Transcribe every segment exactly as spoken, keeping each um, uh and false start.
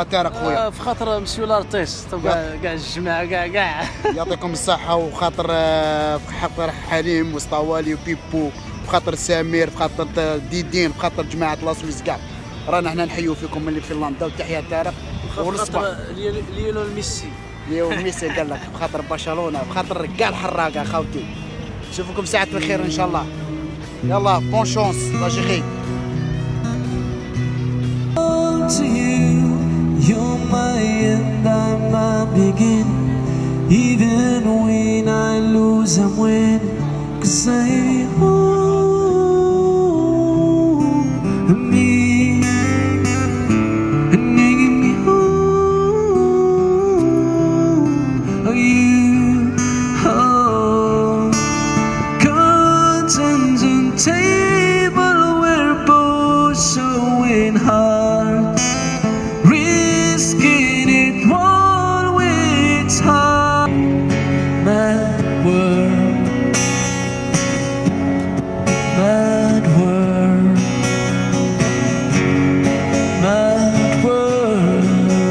طارق خويا؟ في خاطر مسيو لارتيست كاع كاع الجماعه كاع كاع يعطيكم الصحه، وخاطر في خاطر حليم وسطوالي وبيبو، بخاطر سمير، بخاطر ديدين، بخاطر جماعه لاسويس كاع، رانا هنا نحيو فيكم اللي في لندن. وتحيه طارق بخاطر ليونيل ميسي. ليونيل ميسي قال لك بخاطر برشلونه، بخاطر كاع الحراقه خاوتي. نشوفكم ساعه الخير ان شاء الله. يلا بون شونس لاجيري. To you, you're my end, I'm my begin. Even when I lose, I'm win. 'Cause I hold me and you give me hold. Oh, you hold curtains and table, we're both showing hard. Risking it all with heart. Mad world, mad world, mad world.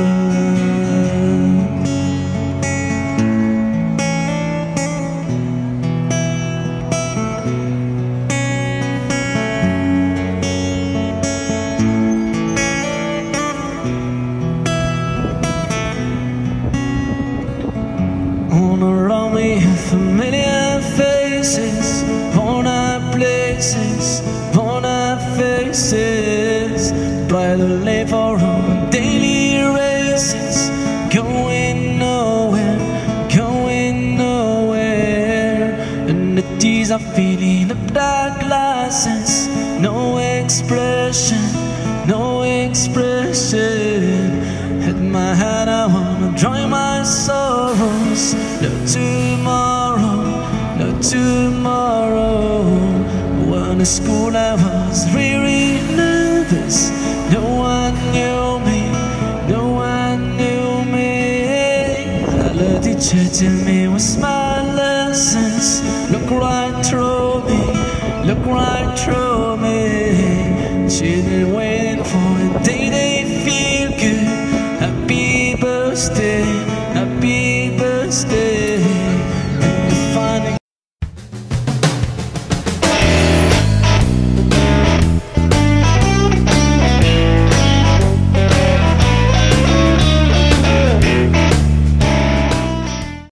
On around me familiar faces, worn out places, worn out faces, bridling for our daily races, going nowhere, going nowhere. And the tears are filling up dark glasses, no expression, no expression. At my head I wanna dry my sorrows. No tomorrow, no tomorrow. When in school I was really nervous. No one knew me, no one knew me. I let the teacher tell me what's my lessons. Look right through me, look right through me. Children waiting for a day they feel good. Happy birthday, happy birthday.